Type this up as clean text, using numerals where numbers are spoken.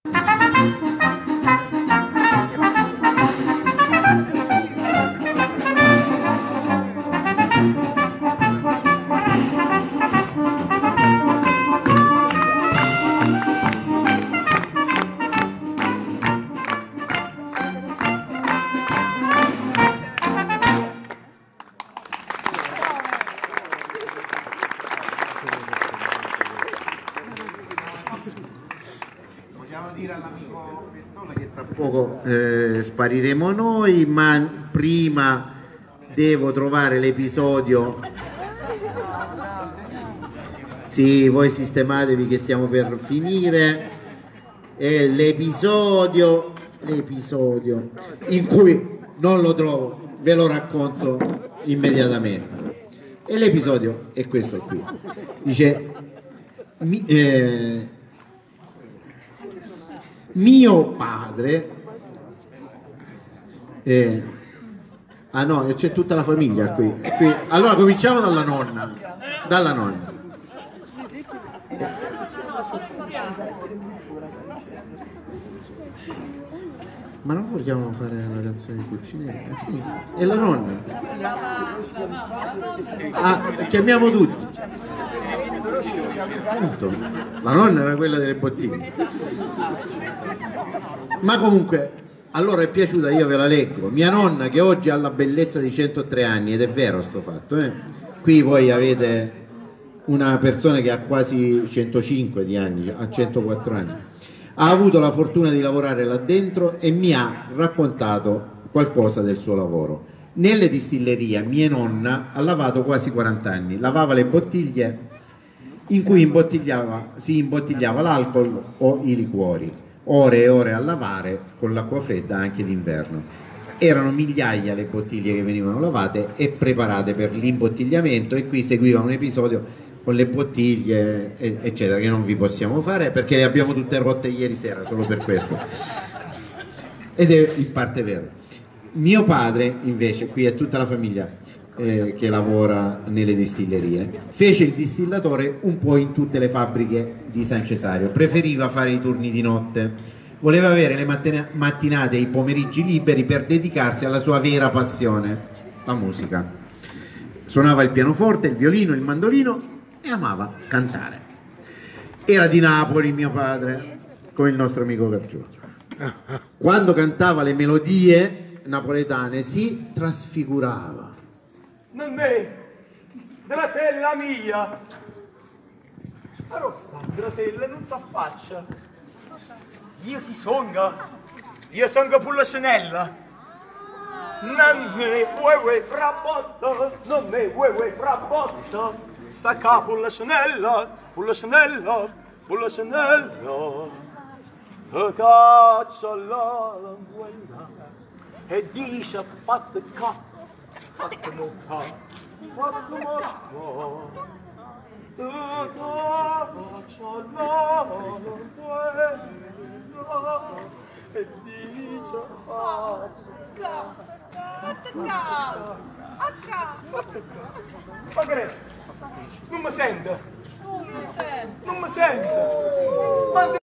Vogliamo dire all'amico Pezzola che tra poco spariremo noi, ma prima devo trovare l'episodio. Sì, voi sistematevi che stiamo per finire. È l'episodio in cui non lo trovo, ve lo racconto immediatamente. E l'episodio è questo qui. Dice mio padre ah no, c'è tutta la famiglia qui. Allora cominciamo dalla nonna. Ma non vogliamo fare la canzone di Pulcinella? Sì, è la nonna. Chiamiamo tutti. Punto. La nonna era quella delle bottiglie. Ma comunque, allora è piaciuta, io ve la leggo. Mia nonna, che oggi ha la bellezza di 103 anni, ed è vero sto fatto, Qui voi avete una persona che ha quasi 105 di anni, ha 104 anni. Ha avuto la fortuna di lavorare là dentro e mi ha raccontato qualcosa del suo lavoro. Nelle distillerie mia nonna ha lavato quasi 40 anni, lavava le bottiglie in cui si imbottigliava l'alcol o i liquori, ore e ore a lavare con l'acqua fredda anche d'inverno. Erano migliaia le bottiglie che venivano lavate e preparate per l'imbottigliamento, e qui seguiva un episodio con le bottiglie eccetera che non vi possiamo fare perché le abbiamo tutte rotte ieri sera, solo per questo, ed è in parte vero. Mio padre invece, qui è tutta la famiglia che latora nelle distillerie, fece il distillatore un po' in tutte le fabbriche di San Cesario, preferiva fare i turni di notte, voleva avere le mattinate e i pomeriggi liberi per dedicarsi alla sua vera passione, la musica. Suonava il pianoforte, il violino, il mandolino e amava cantare. Era di Napoli mio padre, come il nostro amico Gargiulo. Quando cantava le melodie napoletane si trasfigurava. Nonnè, gratella mia, però gratella non s'affaccia. Io chi songa? Io songa Pulcinella. Nonnè, uè fra botta, nonnè, uè fra botta. Sta qua Pulcinella, Pulcinella, te caccia la languella e dice fatte ca, fatte moca, fatte moca. Te caccia la languella e dice fatte ca, fatte ca, fatte ca. Ma che non mi sente? Non mi sente.